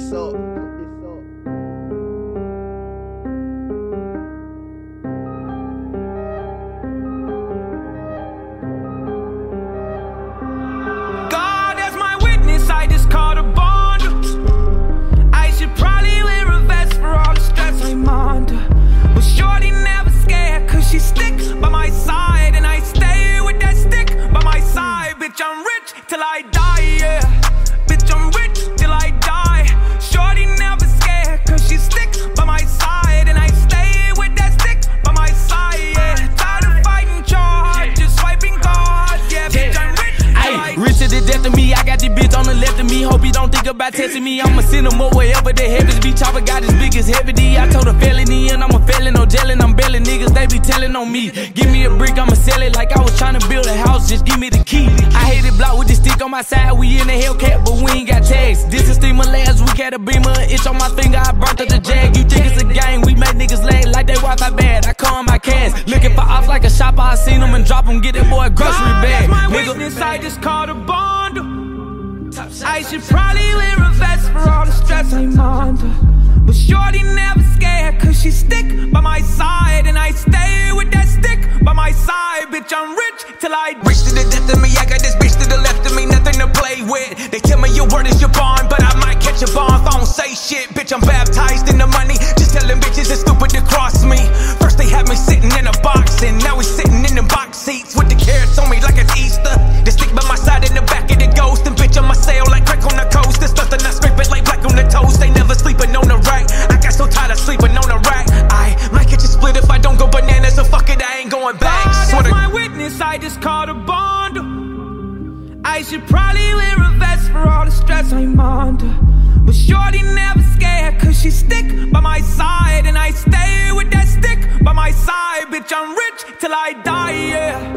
this up. God as my witness, I just caught a bond. I should probably wear a vest for all the stress I'm under. But shorty never scared, cause she stick by my side, and I stay with that stick by my side. Bitch, I'm rich till I die, yeah. Bitch, I'm rich till I die. Shorty never scared, cause she stick by my side, and I stay with that stick by my side, yeah. Tired of fighting charge, just swiping cards, yeah. Bitch, I'm rich till I die. Rich to the death of me, I got this bitch on the left of me. Hope he don't think about testing me. I'ma send him over wherever the heavens be. Chopper got as big as heavy D. I told a felony and I'm a felon, no gelling. I'm belling niggas, they be telling on me. Give me a brick, I'ma sell it like I was trying to build a house. Just give me the key. I hate it block with this stick on my side. We in the Hellcat, but we ain't got tags. This is steamer last week, had a beamer, an itch on my finger. I burnt up the jag. You think it's a game? We make niggas lag like they Wi-Fi bad. I call my cash, looking for ops like a shopper. I seen them and drop them, get that boy a grocery bag. My witness, I just caught a bond. I should probably wear a vest for all the stress I'm under. But shorty never scared, cause she stick by my side, and I stay with that stick by my side. Bitch, I'm rich till I die. Rich to the death of me, I got this bitch to the left of me, nothing to play with. They tell me your word is your bond, but I might catch a bond if I don't say shit. Bitch, I'm baptized in the money, just telling bitches it's stupid to cross me. First they had me sitting in a box, and now we sitting in the box seats with the carrots on me like it's Easter. They stick by my side in the back of the ghost, and bitch on my sail like crack on the coast. There's nothing I scrape it like black on the toast. They never sleeping on the right. I got so tired of sleeping on the rack. I might catch a split if I don't go bananas, so fuck it, I ain't going back. God as my witness, I just caught a bond. I should probably wear a vest for all the stress I'm under. But shorty never scared, cause she stick by my side, and I stay with that stick by my side. Bitch, I'm rich till I die, yeah.